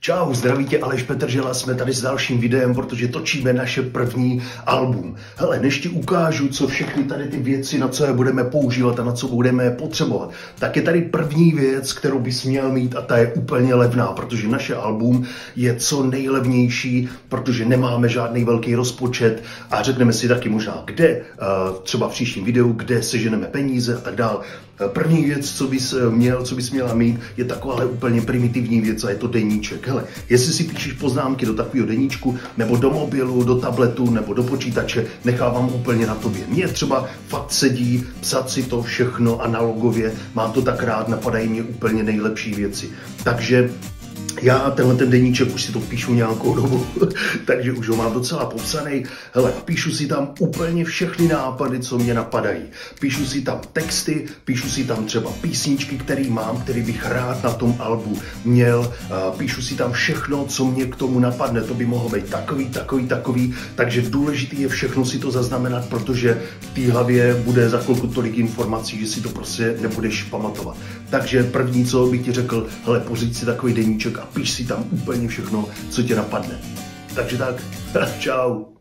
Čau, zdraví tě Aleš Petržela, jsme tady s dalším videem, protože točíme naše první album. Hele, než ti ukážu, co všechny tady ty věci, na co je budeme používat a na co budeme potřebovat, tak je tady první věc, kterou bys měl mít a ta je úplně levná, protože naše album je co nejlevnější, protože nemáme žádný velký rozpočet a řekneme si taky možná kde, třeba v příštím videu, kde seženeme peníze a tak dál. První věc, co bys měla mít, je taková úplně primitivní věc a je to deníček. Hele, jestli si píšeš poznámky do takového deníčku, nebo do mobilu, do tabletu, nebo do počítače, nechávám úplně na tobě. Mně třeba fakt sedí psat si to všechno analogově, mám to tak rád, napadají mě úplně nejlepší věci. Takže já tenhle ten deníček už si to píšu nějakou dobu, takže už ho mám docela popsaný. Hele, píšu si tam úplně všechny nápady, co mě napadají. Píšu si tam texty, píšu si tam třeba písničky, které mám, které bych rád na tom albu měl. Píšu si tam všechno, co mě k tomu napadne. To by mohlo být takový. Takže důležitý je všechno si to zaznamenat, protože v té hlavě bude za chvilku tolik informací, že si to prostě nebudeš pamatovat. Takže první, co bych ti řekl, hele, pořiď si takový deníček a píš si tam úplně všechno, co tě napadne. Takže tak, čau.